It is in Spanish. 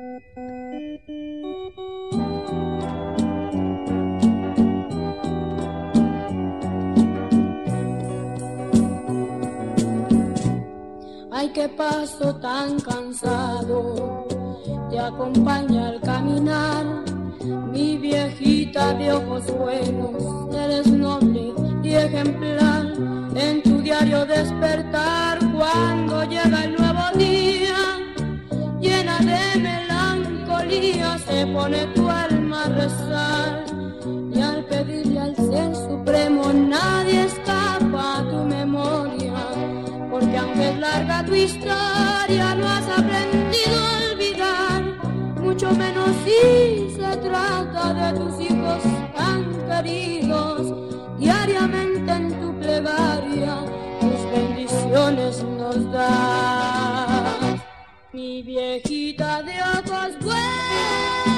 Ay, qué paso tan cansado te acompaña al caminar, mi viejita de ojos buenos, eres noble y ejemplar. En tu diario despertar, cuando llega el nuevo día, llena de melancolía, se pone tu alma a rezar. Y al pedirle al Ser Supremo, nadie escapa a tu memoria, porque aunque es larga tu historia, no has aprendido a olvidar, mucho menos si se trata de tus hijos tan queridos. Diariamente en tu plegaria, tus bendiciones nos das, mi viejita de ojos buenos.